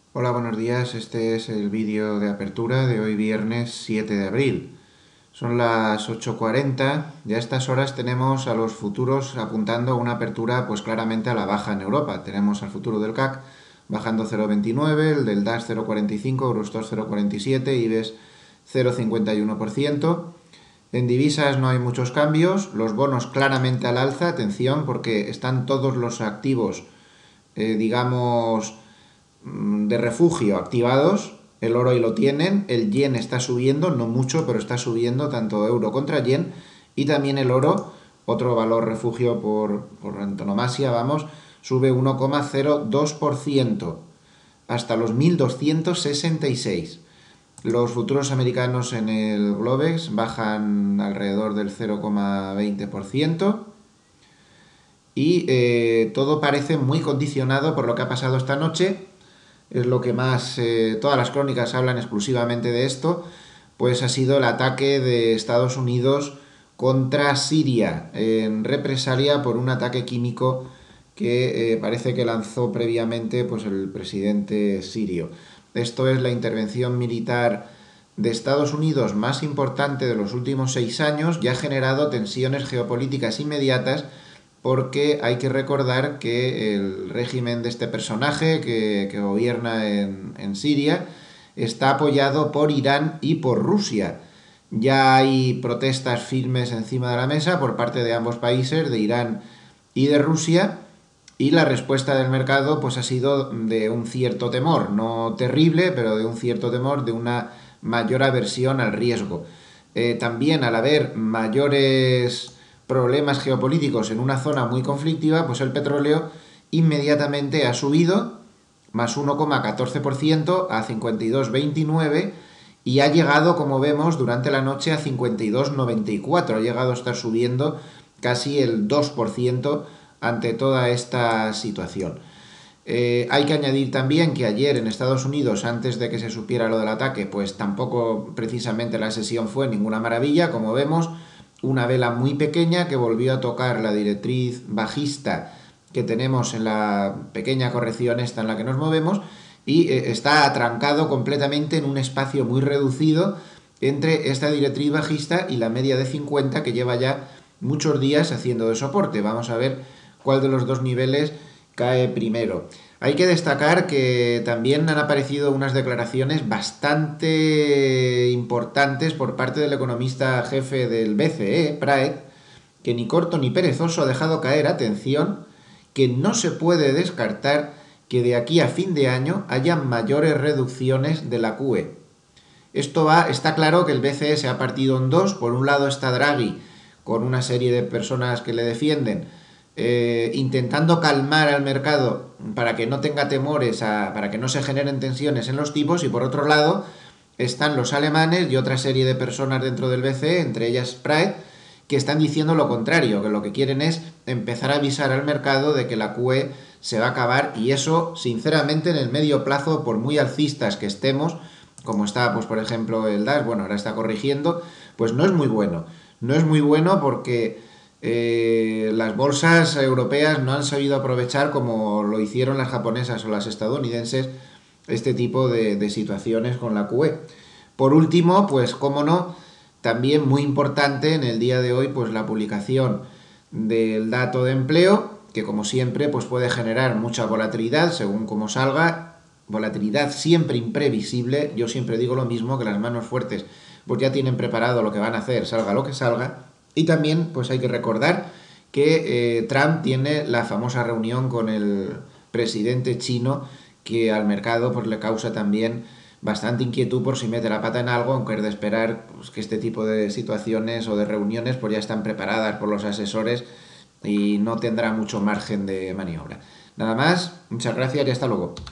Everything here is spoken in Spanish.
Hola, buenos días. Este es el vídeo de apertura de hoy viernes 7 de abril. Son las 8:40 y a estas horas tenemos a los futuros apuntando una apertura pues claramente a la baja en Europa. Tenemos al futuro del CAC bajando 0,29, el del DAX 0,45, Eurostoxx 0,47, IBEX 0,51%. En divisas no hay muchos cambios, los bonos claramente al alza, atención porque están todos los activos, digamos, de refugio activados, el oro y lo tienen, el yen está subiendo, no mucho, pero está subiendo tanto euro contra yen, y también el oro, otro valor refugio por antonomasia, vamos, sube 1,02% hasta los 1.266. Los futuros americanos en el Globex bajan alrededor del 0,20% y todo parece muy condicionado por lo que ha pasado esta noche. Es lo que más, todas las crónicas hablan exclusivamente de esto, pues ha sido el ataque de Estados Unidos contra Siria en represalia por un ataque químico que parece que lanzó previamente pues, el presidente sirio. Esto es la intervención militar de Estados Unidos más importante de los últimos 6 años y ha generado tensiones geopolíticas inmediatas porque hay que recordar que el régimen de este personaje que gobierna en Siria está apoyado por Irán y por Rusia. Ya hay protestas firmes encima de la mesa por parte de ambos países, de Irán y de Rusia, y la respuesta del mercado pues ha sido de un cierto temor, no terrible, pero de un cierto temor, de una mayor aversión al riesgo. También al haber mayores problemas geopolíticos en una zona muy conflictiva, pues el petróleo inmediatamente ha subido más 1,14% a 52,29 y ha llegado, como vemos, durante la noche a 52,94. Ha llegado a estar subiendo casi el 2% ante toda esta situación. Hay que añadir también que ayer en Estados Unidos, antes de que se supiera lo del ataque, pues tampoco precisamente la sesión fue ninguna maravilla, como vemos, una vela muy pequeña que volvió a tocar la directriz bajista que tenemos en la pequeña corrección esta en la que nos movemos y está atrancado completamente en un espacio muy reducido entre esta directriz bajista y la media de 50 que lleva ya muchos días haciendo de soporte. Vamos a ver cuál de los dos niveles cae primero. Hay que destacar que también han aparecido unas declaraciones bastante importantes por parte del economista jefe del BCE, Praet, que ni corto ni perezoso ha dejado caer, atención, que no se puede descartar que de aquí a fin de año haya mayores reducciones de la QE. Está claro que el BCE se ha partido en dos. Por un lado está Draghi, con una serie de personas que le defienden, intentando calmar al mercado para que no tenga temores, para que no se generen tensiones en los tipos, y por otro lado están los alemanes y otra serie de personas dentro del BCE, entre ellas Praet, que están diciendo lo contrario, que lo que quieren es empezar a avisar al mercado de que la QE se va a acabar, y eso, sinceramente, en el medio plazo, por muy alcistas que estemos, como está, pues por ejemplo, el DAX, bueno, ahora está corrigiendo, pues no es muy bueno. No es muy bueno porque las bolsas europeas no han sabido aprovechar, como lo hicieron las japonesas o las estadounidenses, este tipo de situaciones con la QE. Por último, pues cómo no, también muy importante en el día de hoy, pues la publicación del dato de empleo, que como siempre pues puede generar mucha volatilidad según cómo salga, volatilidad siempre imprevisible. Yo siempre digo lo mismo, que las manos fuertes pues ya tienen preparado lo que van a hacer, salga lo que salga. Y también pues hay que recordar que Trump tiene la famosa reunión con el presidente chino, que al mercado pues le causa también bastante inquietud por si mete la pata en algo, aunque es de esperar pues, que este tipo de situaciones o de reuniones pues ya están preparadas por los asesores y no tendrá mucho margen de maniobra. Nada más, muchas gracias y hasta luego.